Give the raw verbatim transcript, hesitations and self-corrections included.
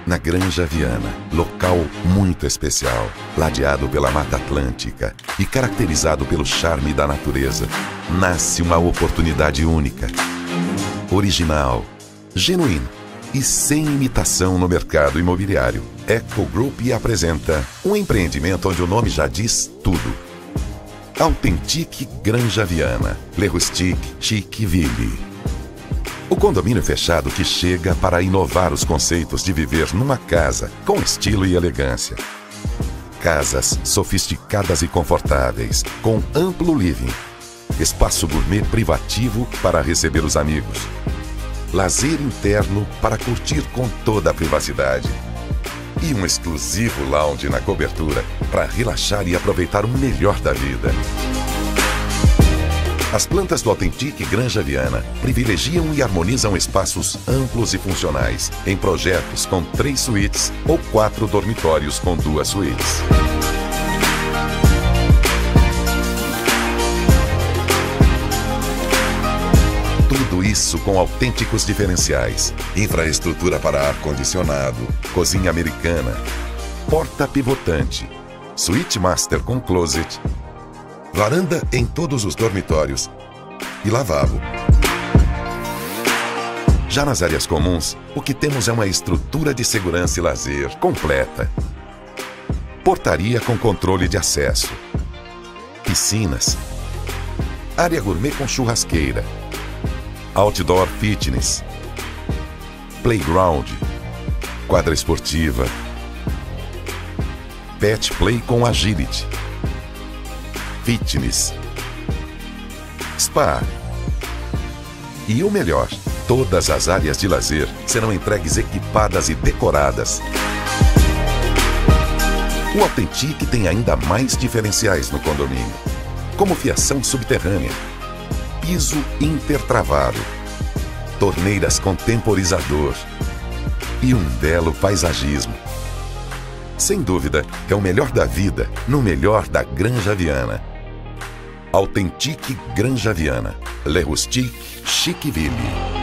Na Granja Viana, local muito especial, ladeado pela Mata Atlântica e caracterizado pelo charme da natureza, nasce uma oportunidade única, original, genuína e sem imitação no mercado imobiliário. Eco Group apresenta um empreendimento onde o nome já diz tudo. Authentique Granja Viana, Le Rustique Chic Ville. O condomínio fechado que chega para inovar os conceitos de viver numa casa com estilo e elegância. Casas sofisticadas e confortáveis, com amplo living, espaço gourmet privativo para receber os amigos, lazer interno para curtir com toda a privacidade e um exclusivo lounge na cobertura para relaxar e aproveitar o melhor da vida. As plantas do Authentique Granja Viana privilegiam e harmonizam espaços amplos e funcionais, em projetos com três suítes ou quatro dormitórios com duas suítes. Tudo isso com autênticos diferenciais, infraestrutura para ar-condicionado, cozinha americana, porta pivotante, suíte master com closet, varanda em todos os dormitórios e lavabo. Já nas áreas comuns, o que temos é uma estrutura de segurança e lazer completa. Portaria com controle de acesso. Piscinas. Área gourmet com churrasqueira. Outdoor fitness. Playground. Quadra esportiva. Pet play com agility. Fitness, spa e o melhor, todas as áreas de lazer serão entregues equipadas e decoradas. O Authentique tem ainda mais diferenciais no condomínio, como fiação subterrânea, piso intertravado, torneiras com temporizador e um belo paisagismo. Sem dúvida, é o melhor da vida no melhor da Granja Viana. Authentique Granja Viana, Le Rustique Chic Ville.